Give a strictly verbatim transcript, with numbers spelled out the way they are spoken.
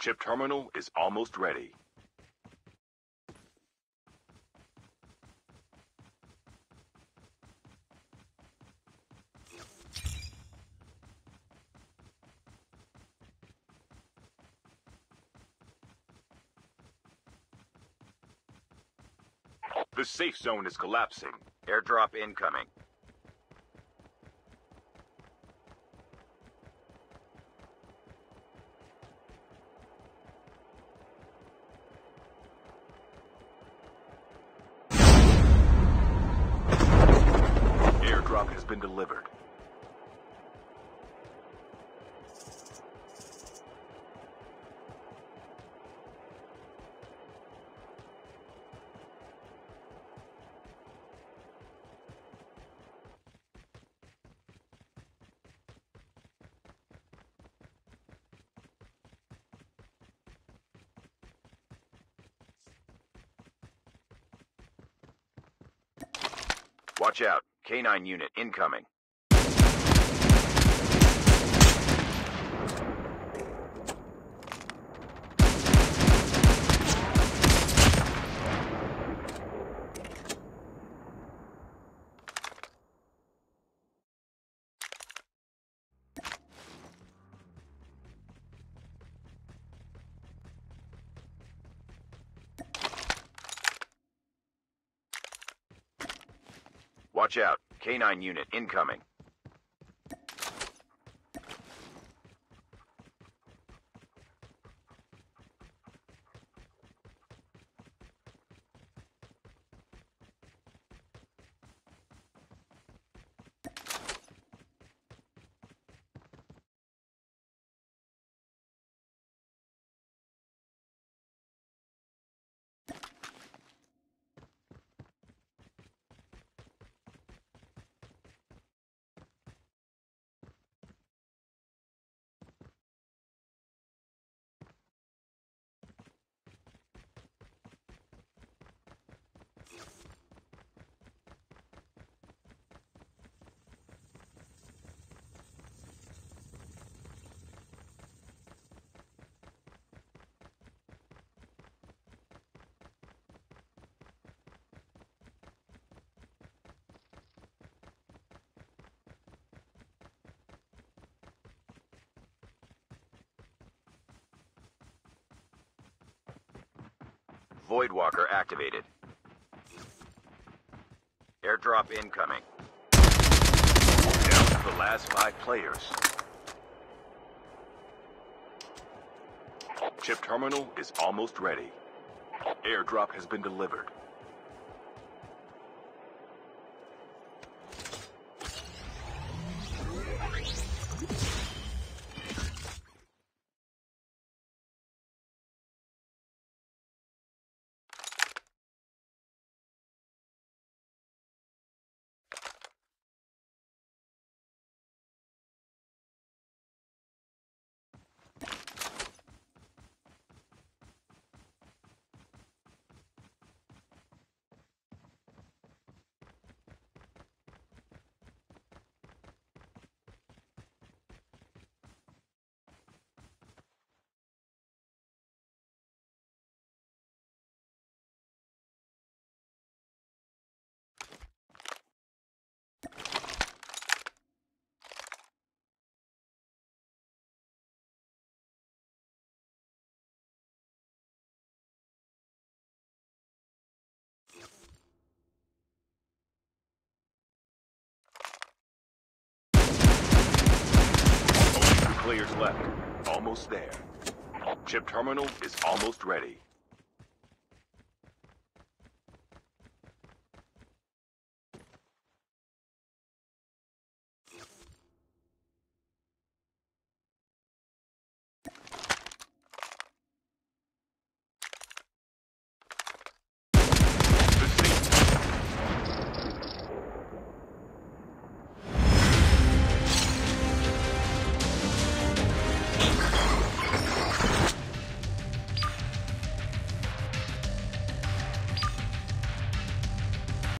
Chip terminal is almost ready. The safe zone is collapsing. Airdrop incoming. Airdrop has been delivered. Watch out. K nine unit incoming. Watch out. K nine unit incoming. Voidwalker activated. Airdrop incoming. Down to the last five players. Chip terminal is almost ready. Airdrop has been delivered. Only two players left. Almost there. Chip terminal is almost ready.